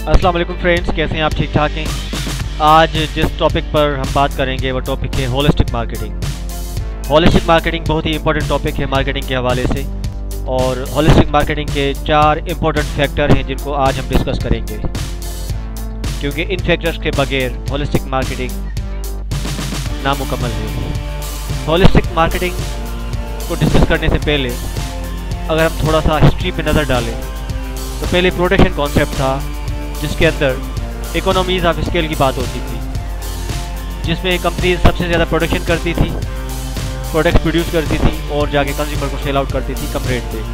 अस्सलाम वालेकुम फ्रेंड्स, कैसे हैं आप? ठीक ठाक हैं। आज जिस टॉपिक पर हम बात करेंगे वो टॉपिक है होलिस्टिक मार्केटिंग। होलिस्टिक मार्केटिंग बहुत ही इंपॉर्टेंट टॉपिक है मार्केटिंग के हवाले से, और होलिस्टिक मार्केटिंग के 4 इंपॉर्टेंट फैक्टर हैं जिनको आज हम डिस्कस करेंगे, क्योंकि इन फैक्टर्स के बगैर होलिस्टिक मार्केटिंग नामुकम्मल है। होलिस्टिक मार्केटिंग को डिस्कस करने से पहले अगर हम थोड़ा सा हिस्ट्री पे नज़र डालें तो पहले प्रोडक्शन कॉन्सेप्ट था, जिसके अंदर इकोनॉमीज़ ऑफ स्केल की बात होती थी, जिसमें कंपनीज सबसे ज़्यादा प्रोडक्शन करती थी, प्रोडक्ट प्रोड्यूस करती थी और जाके कंज्यूमर को सेल आउट करती थी कम रेट पे।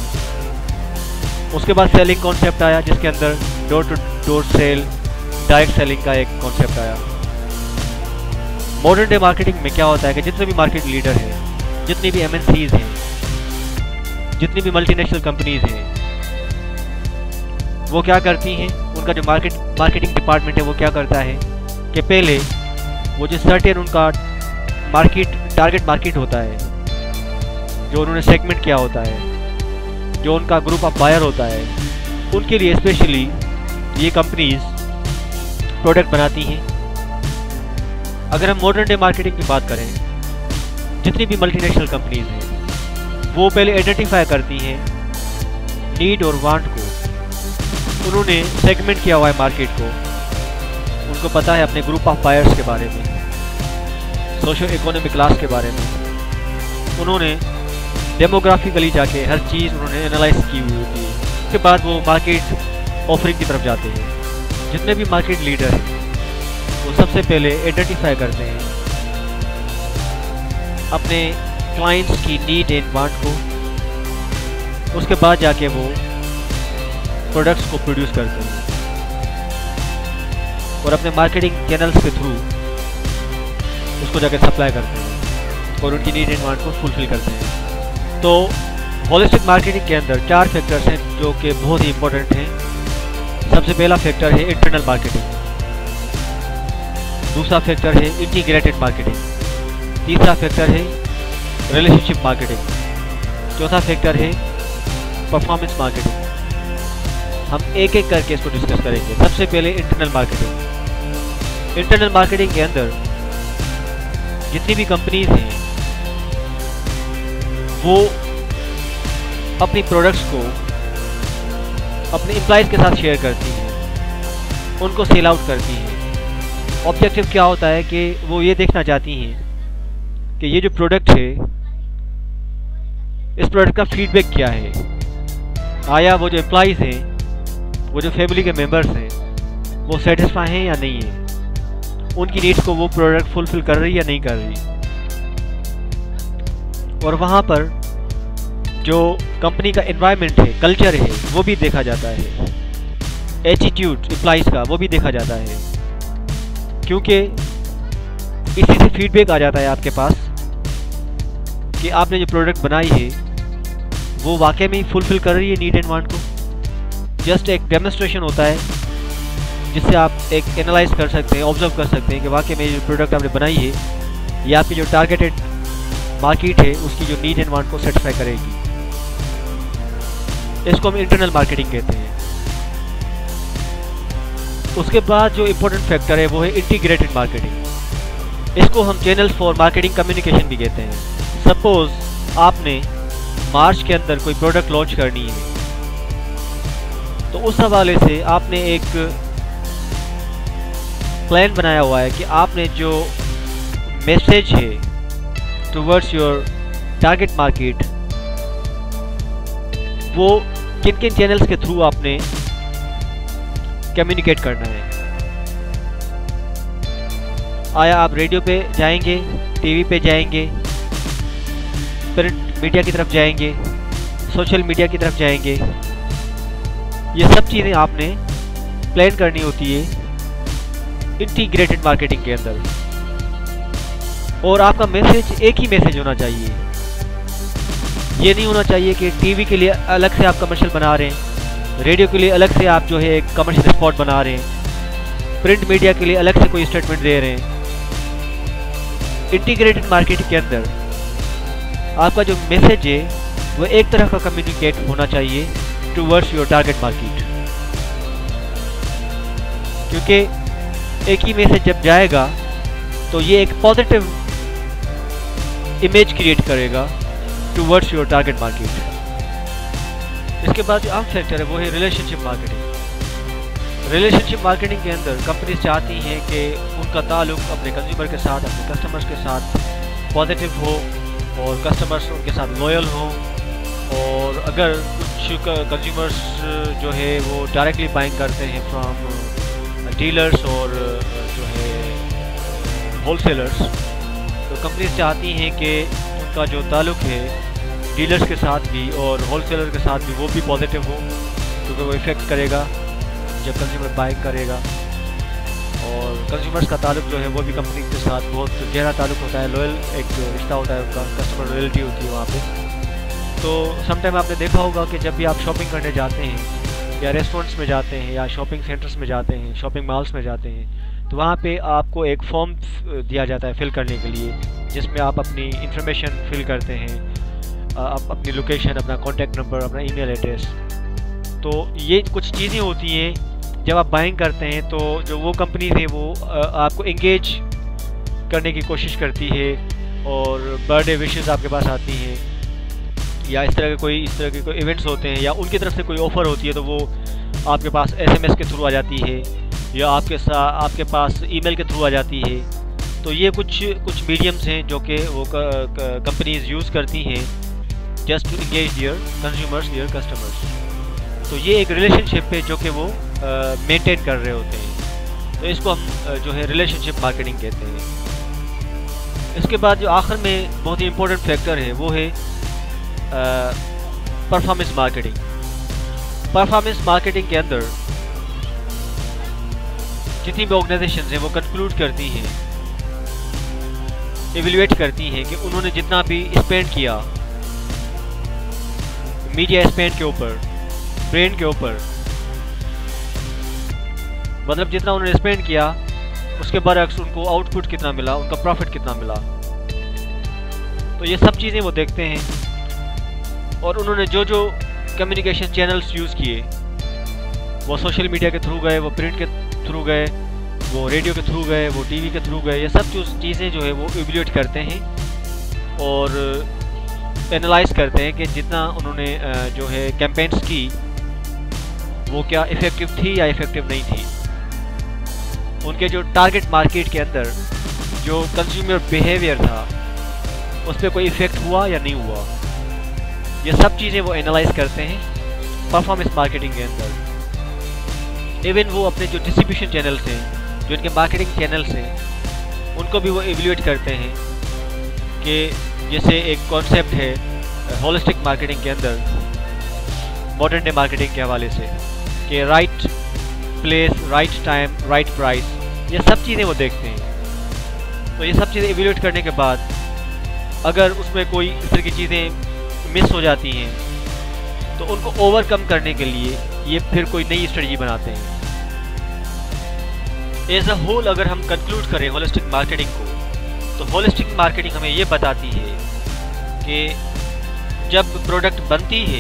उसके बाद सेलिंग कॉन्सेप्ट आया, जिसके अंदर door to door sale, direct selling का एक कॉन्सेप्ट आया। मॉडर्न डे मार्केटिंग में क्या होता है कि जितने भी मार्केट लीडर हैं, जितनी भी MNCs हैं, जितनी भी मल्टीनेशनल कंपनीज हैं, वो क्या करती हैं, उनका जो मार्केटिंग डिपार्टमेंट है वो क्या करता है कि पहले वो जो सर्टेन उनका टारगेट मार्केट होता है, जो उन्होंने सेगमेंट किया होता है, जो उनका ग्रुप ऑफ बायर होता है, उनके लिए स्पेशली ये कंपनीज प्रोडक्ट बनाती हैं। अगर हम मॉडर्न डे मार्केटिंग की बात करें, जितनी भी मल्टीनेशनल कंपनीज हैं वो पहले आइडेंटिफाई करती हैं नीड और वांट को। उन्होंने सेगमेंट किया हुआ है मार्केट को, उनको पता है अपने ग्रुप ऑफ बायर्स के बारे में, सोशो इकोनॉमिक क्लास के बारे में। उन्होंने डेमोग्राफिकली जाके हर चीज़ उन्होंने एनालाइज की हुई होती है। उसके बाद वो मार्केट ऑफरिंग की तरफ जाते हैं। जितने भी मार्केट लीडर हैं वो सबसे पहले आइडेंटिफाई करते हैं अपने क्लाइंट्स की नीड एंड वांट को, उसके बाद जाके वो प्रोडक्ट्स को प्रोड्यूस करते हैं और अपने मार्केटिंग चैनल्स के थ्रू उसको जाके सप्लाई करते हैं और उनकी नीड एंड वांट को फुलफिल करते हैं। तो होलिस्टिक मार्केटिंग के अंदर 4 फैक्टर्स हैं जो कि बहुत ही इंपॉर्टेंट हैं। सबसे पहला फैक्टर है इंटरनल मार्केटिंग, दूसरा फैक्टर है इंटीग्रेटेड मार्केटिंग, तीसरा फैक्टर है रिलेशनशिप मार्केटिंग, चौथा फैक्टर है परफॉर्मेंस मार्केटिंग। हम एक एक करके इसको डिस्कस करेंगे। सबसे पहले इंटरनल मार्केटिंग। इंटरनल मार्केटिंग के अंदर जितनी भी कंपनीज हैं वो अपनी प्रोडक्ट्स को अपने एम्प्लॉइज़ के साथ शेयर करती हैं, उनको सेल आउट करती हैं। ऑब्जेक्टिव क्या होता है कि वो ये देखना चाहती हैं कि ये जो प्रोडक्ट है, इस प्रोडक्ट का फीडबैक क्या है, आया वो जो एम्प्लॉइज़ हैं, वो जो फैमिली के मेंबर्स हैं, वो सेटिस्फाई हैं या नहीं है, उनकी नीड्स को वो प्रोडक्ट फुलफिल कर रही या नहीं कर रही। और वहाँ पर जो कंपनी का एनवायरनमेंट है, कल्चर है, वो भी देखा जाता है। एटीट्यूड एम्प्लॉइज़ का वो भी देखा जाता है, क्योंकि इसी से फीडबैक आ जाता है आपके पास कि आपने जो प्रोडक्ट बनाई है वो वाकई में फुलफिल कर रही है नीड एंड वांट को। जस्ट एक डेमोन्स्ट्रेशन होता है जिससे आप एक एनालाइज कर सकते हैं, ऑब्जर्व कर सकते हैं कि वाकई में जो प्रोडक्ट आपने बनाई है ये आपकी जो टारगेटेड मार्केट है उसकी जो नीड एंड वांट को सेटिस्फाई करेगी। इसको हम इंटरनल मार्केटिंग कहते हैं। उसके बाद जो इम्पोर्टेंट फैक्टर है वो है इंटीग्रेटेड मार्केटिंग। इसको हम चैनल फॉर मार्केटिंग कम्युनिकेशन भी कहते हैं। सपोज आपने मार्च के अंदर कोई प्रोडक्ट लॉन्च करनी है, तो उस हवाले से आपने एक प्लान बनाया हुआ है कि आपने जो मैसेज है टुवर्ड्स योर टारगेट मार्केट वो किन किन चैनल्स के थ्रू आपने कम्युनिकेट करना है। आया आप रेडियो पे जाएंगे, टीवी पे जाएंगे, प्रिंट मीडिया की तरफ जाएंगे, सोशल मीडिया की तरफ जाएंगे, ये सब चीज़ें आपने प्लान करनी होती है इंटीग्रेटेड मार्केटिंग के अंदर। और आपका मैसेज एक ही मैसेज होना चाहिए। ये नहीं होना चाहिए कि टीवी के लिए अलग से आप कमर्शियल बना रहे हैं, रेडियो के लिए अलग से आप जो है एक कमर्शियल स्पॉट बना रहे हैं, प्रिंट मीडिया के लिए अलग से कोई स्टेटमेंट दे रहे हैं। इंटीग्रेटेड मार्केटिंग के अंदर आपका जो मैसेज है वो एक तरह का कम्युनिकेट होना चाहिए टुवर्ड्स योर टारगेट मार्केट। के एक ही में से जब जाएगा तो ये एक पॉजिटिव इमेज क्रिएट करेगा टूवर्ड्स योर टारगेट मार्केट। इसके बाद जो आम फैक्टर है वो है रिलेशनशिप मार्केटिंग। रिलेशनशिप मार्केटिंग के अंदर कंपनीज चाहती हैं कि उनका ताल्लुक अपने कंज्यूमर के साथ, अपने कस्टमर्स के साथ पॉजिटिव हो और कस्टमर्स उनके साथ लॉयल हों। और अगर कुछ कंज्यूमर्स जो है वो डायरेक्टली बाइंग करते हैं फ्रॉम डीलर्स और जो है होलसेलर्स, तो कंपनीज चाहती हैं कि उनका जो ताल्लुक है डीलर्स के साथ भी और होलसेलर के साथ भी वो भी पॉजिटिव हो, क्योंकि वो इफ़ेक्ट करेगा जब कंज्यूमर बाइंग करेगा। और कंज्यूमर्स का ताल्लुक जो है वो भी कंपनी के साथ बहुत गहरा ताल्लुक होता है, लॉयल एक रिश्ता होता है उनका, कस्टमर लॉयल्टी होती है वहाँ पे। तो समटाइम आपने देखा होगा कि जब भी आप शॉपिंग करने जाते हैं या रेस्टोरेंट्स में जाते हैं या शॉपिंग सेंटर्स में जाते हैं, शॉपिंग मॉल्स में जाते हैं, तो वहाँ पे आपको एक फॉर्म दिया जाता है फिल करने के लिए, जिसमें आप अपनी इंफॉर्मेशन फिल करते हैं, अपनी लोकेशन, अपना कॉन्टैक्ट नंबर, अपना ईमेल एड्रेस। तो ये कुछ चीज़ें होती हैं जब आप बाइंग करते हैं तो जो वो कंपनी है वो आपको एंगेज करने की कोशिश करती है और बर्थडे विशेस आपके पास आती हैं या इस तरह के कोई इवेंट्स होते हैं या उनकी तरफ से कोई ऑफ़र होती है तो वो आपके पास SMS के थ्रू आ जाती है या आपके पास ईमेल के थ्रू आ जाती है। तो ये कुछ मीडियम्स हैं जो कि वो कंपनीज यूज़ करती हैं just to engage their consumers, their customers. तो ये एक रिलेशनशिप है जो कि वो मेंटेन कर रहे होते हैं। तो इसको हम जो है रिलेशनशिप मार्केटिंग कहते हैं। इसके बाद जो आखिर में बहुत ही इम्पोर्टेंट फैक्टर है वो है परफॉर्मेंस मार्केटिंग। परफॉर्मेंस मार्केटिंग के अंदर जितनी भी ऑर्गेनाइजेशंस हैं वो कंक्लूड करती हैं, इवेल्युएट करती हैं कि उन्होंने जितना भी स्पेंड किया मीडिया स्पेंड के ऊपर, ब्रांड के ऊपर, मतलब जितना उन्होंने स्पेंड किया उसके बरअक्स उनको आउटपुट कितना मिला, उनका प्रॉफिट कितना मिला। तो ये सब चीज़ें वो देखते हैं और उन्होंने जो जो कम्युनिकेशन चैनल्स यूज़ किए, वो सोशल मीडिया के थ्रू गए, वो प्रिंट के थ्रू गए, वो रेडियो के थ्रू गए, वो टीवी के थ्रू गए, ये सब चीज़ें जो है वो इवेल्युएट करते हैं और एनालाइज करते हैं कि जितना उन्होंने जो है कैंपेन्स की वो क्या इफ़ेक्टिव थी या इफ़ेक्टिव नहीं थी। उनके जो टारगेट मार्केट के अंदर जो कंज्यूमर बिहेवियर था उस पर कोई इफ़ेक्ट हुआ या नहीं हुआ, ये सब चीज़ें वो एनालाइज करते हैं परफॉर्मेंस मार्केटिंग के अंदर। इवन वो अपने जो डिस्ट्रीब्यूशन चैनल्स हैं, जो इनके मार्केटिंग चैनल्स हैं, उनको भी वो इवेल्युएट करते हैं कि जैसे एक कॉन्सेप्ट है होलिस्टिक मार्केटिंग के अंदर, मॉडर्न डे मार्केटिंग के हवाले से, कि right place, right time, right price, ये सब चीज़ें वो देखते हैं। तो ये सब चीज़ें इवेल्युएट करने के बाद अगर उसमें कोई इस तरह की चीज़ें मिस हो जाती हैं तो उनको ओवरकम करने के लिए ये फिर कोई नई स्ट्रेटजी बनाते हैं। एज अ होल अगर हम कंक्लूड करें होलिस्टिक मार्केटिंग को, तो होलिस्टिक मार्केटिंग हमें ये बताती है कि जब प्रोडक्ट बनती है,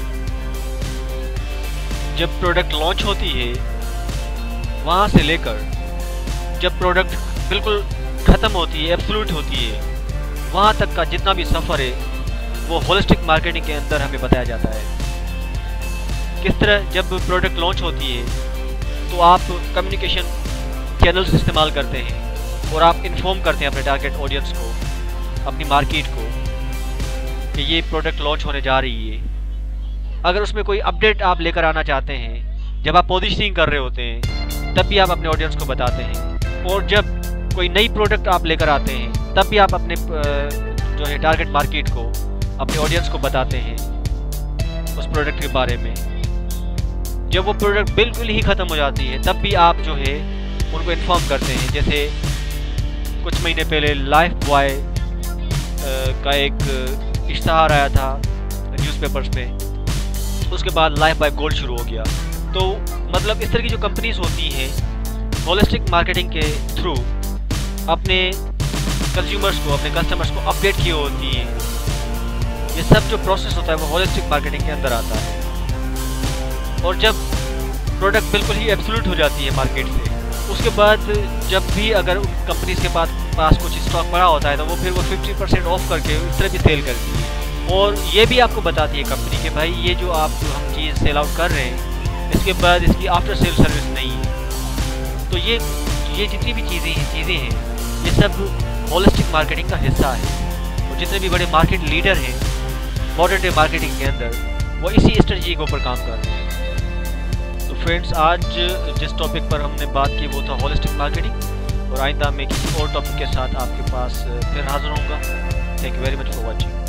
जब प्रोडक्ट लॉन्च होती है, वहाँ से लेकर जब प्रोडक्ट बिल्कुल ख़त्म होती है, एब्सोल्यूट होती है, वहाँ तक का जितना भी सफ़र है वो होलिस्टिक मार्केटिंग के अंदर हमें बताया जाता है। किस तरह जब प्रोडक्ट लॉन्च होती है तो आप कम्युनिकेशन चैनल्स इस्तेमाल करते हैं और आप इन्फॉर्म करते हैं अपने टारगेट ऑडियंस को, अपनी मार्केट को, कि ये प्रोडक्ट लॉन्च होने जा रही है। अगर उसमें कोई अपडेट आप लेकर आना चाहते हैं, जब आप पोजीशनिंग कर रहे होते हैं तब भी आप अपने ऑडियंस को बताते हैं, और जब कोई नई प्रोडक्ट आप लेकर आते हैं तब भी आप अपने जो है टारगेट मार्केट को, अपने ऑडियंस को बताते हैं उस प्रोडक्ट के बारे में। जब वो प्रोडक्ट बिल्कुल ही ख़त्म हो जाती है तब भी आप जो है उनको इन्फॉर्म करते हैं। जैसे कुछ महीने पहले लाइफ बॉय का एक इश्तहार आया था न्यूज़पेपर्स में, उसके बाद लाइफ बॉय गोल्ड शुरू हो गया। तो मतलब इस तरह की जो कंपनीज होती हैं होलिस्टिक मार्केटिंग के थ्रू अपने कंज्यूमर्स को, अपने कस्टमर्स को अपडेट की होती हैं। ये सब जो प्रोसेस होता है वो होलिस्टिक मार्केटिंग के अंदर आता है। और जब प्रोडक्ट बिल्कुल ही एब्सोल्यूट हो जाती है मार्केट से, उसके बाद जब भी अगर उन कंपनीज के पास कुछ स्टॉक पड़ा होता है तो वो फिर वो 50% ऑफ करके इस तरह भी सेल करती है। और ये भी आपको बताती है कंपनी कि भाई ये जो हम चीज़ सेल आउट कर रहे हैं इसके बाद इसकी आफ्टर सेल सर्विस नहीं है। तो ये जितनी भी चीज़ें हैं ये सब होलिस्टिक मार्केटिंग का हिस्सा है। और जितने भी बड़े मार्केट लीडर हैं मॉडर्न डे मार्केटिंग के अंदर वो इसी स्ट्रेटजी के ऊपर काम कर रहे हैं। तो फ्रेंड्स, आज जिस टॉपिक पर हमने बात की वो था होलिस्टिक मार्केटिंग, और आइंदा मैं किसी और टॉपिक के साथ आपके पास फिर हाजिर होऊंगा। Thank you very much for watching.